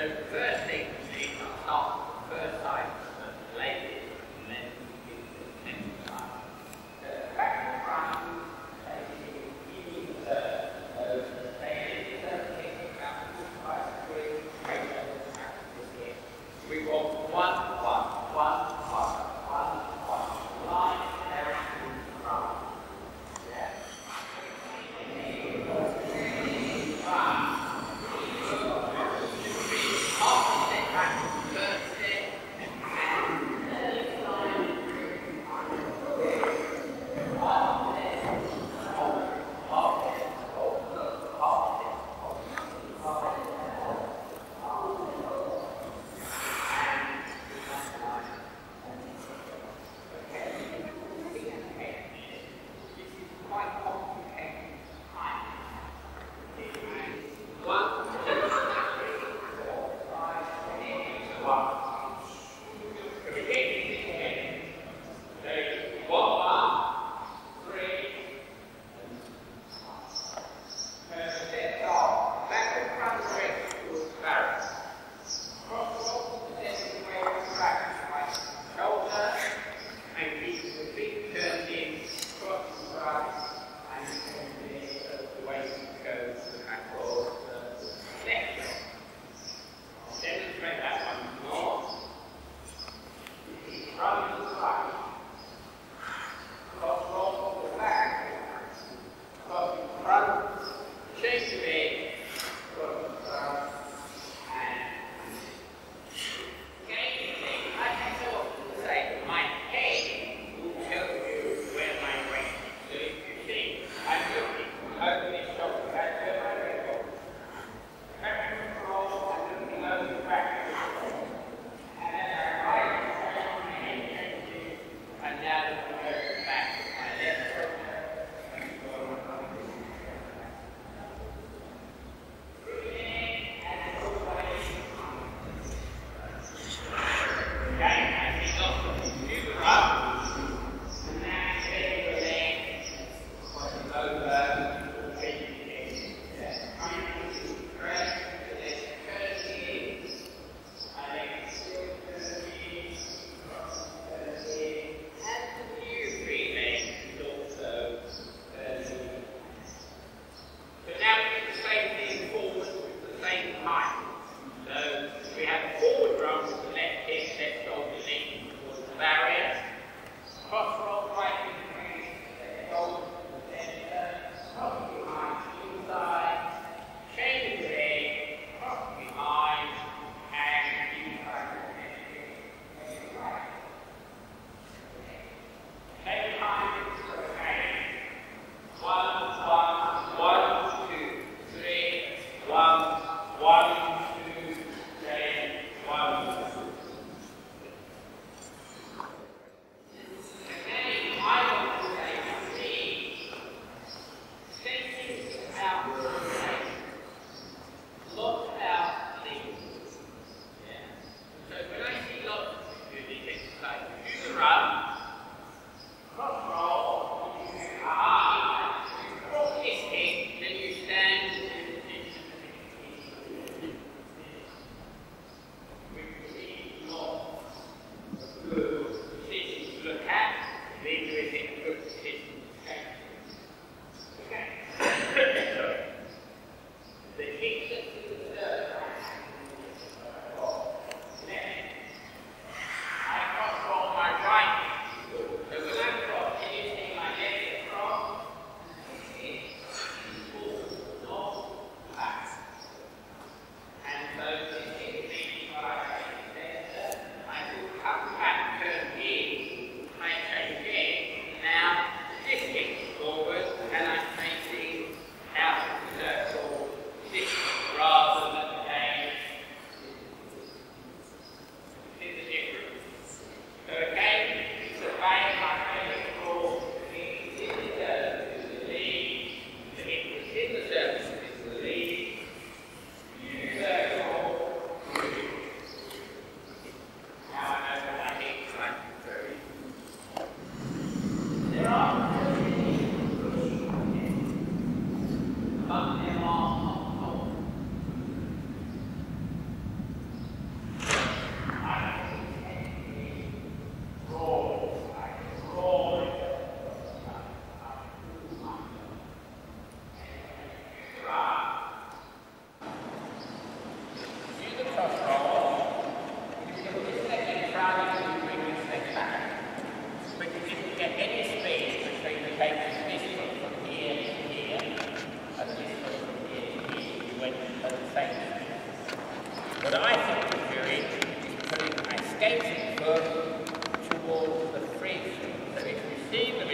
first thing, start first side, ladies, and then next side. Back to the front, we go one, line down to the front. Yeah. Up.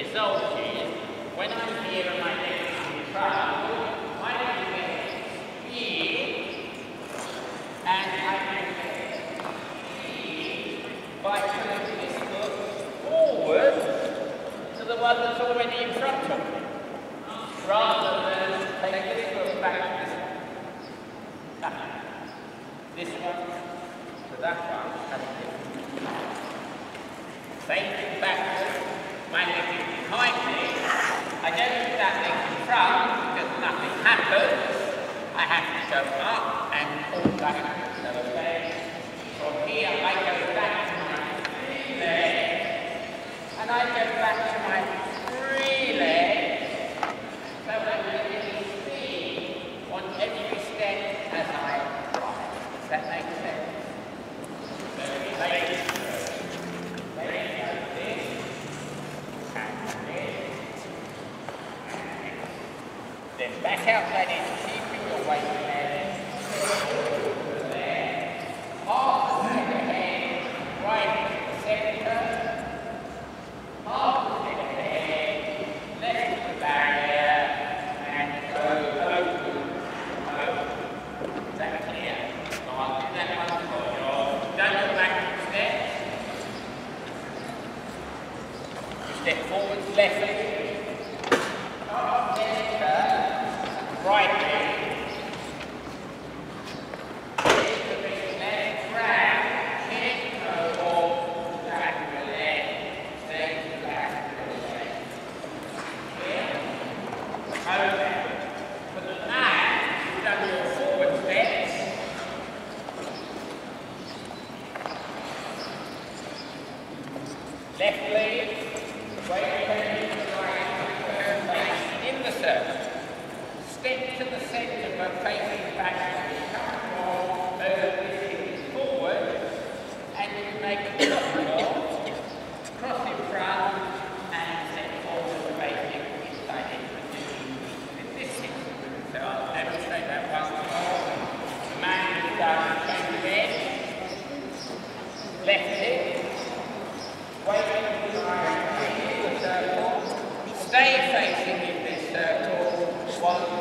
soldiers, when I'm here and my leg is in front, I can get here, and I can get here by turning this foot forward to the one that's already in front of me, rather than take this foot back to this one to that one. Same thing backwards, my leg is behind me. I don't put that leg in front because nothing happens. I have to go up and pull back. So okay, from here I go back to my free leg, and I go back to my free leg, so I'm getting speed on every step as I ride. Does that make sense? Then back out that is, keeping your weight there. Half the head ahead, right into the centre. Half the head ahead, left to the barrier, and go open. Is that clear? I'll do that one for you. Don't go back to the steps. You step forwards, left leg. Right leg. Into the leg, grab, kick, go off, back of the leg, stay to the back of the leg. Here. Over. For the mat, you've done your forward steps. Left leg, weight turning to the right, turn face in the circle. Step to the centre but facing back to the ball, over this forward, and you make a ball, cross in front, and step forward facing inside into the position with this sequence. So I'll demonstrate that once more. The man has done change of head, left hip, waiting in the circle, stay facing in this circle, while